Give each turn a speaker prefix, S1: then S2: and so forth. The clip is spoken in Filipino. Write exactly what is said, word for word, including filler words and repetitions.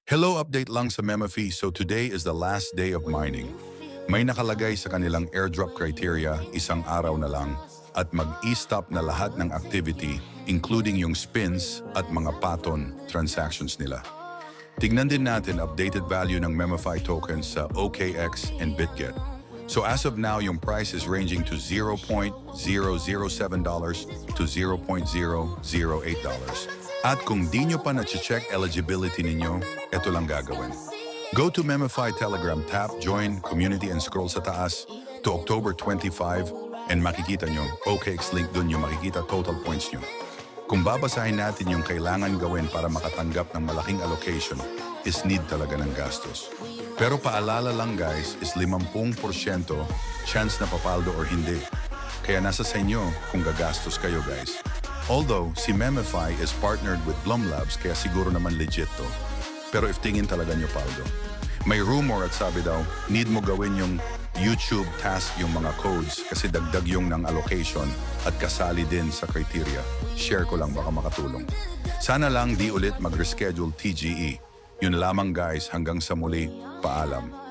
S1: Hello, update lang sa Memefi. So today is the last day of mining. May nakalagay sa kanilang airdrop criteria, isang araw na lang, at mag-e-stop na lahat ng activity, including yung spins at mga paton transactions nila. Tignan din natin updated value ng Memefi tokens sa O K X and BitGet. So as of now, yung price is ranging to zero point zero zero seven dollars to zero point zero zero eight dollars. At kung di nyo pa na-check eligibility ninyo, ito lang gagawin. Go to Memefi Telegram, tap Join Community and scroll sa taas to October twenty-fifth and makikita nyo, O K X link dun yung makikita total points nyo. Kung babasahin natin yung kailangan gawin para makatanggap ng malaking allocation, is need talaga ng gastos. Pero paalala lang guys, is fifty percent chance na papaldo or hindi. Kaya nasa sa inyo kung gagastos kayo guys. Although, si Memefi is partnered with Blum Labs kaya siguro naman legit to. Pero if tingin talaga nyo paldo. May rumor at sabi daw, need mo gawin yung YouTube task yung mga codes kasi dagdag yung ng allocation at kasali din sa criteria. Share ko lang baka makatulong. Sana lang di ulit mag-reschedule T G E. Yun lamang guys, hanggang sa muli, paalam.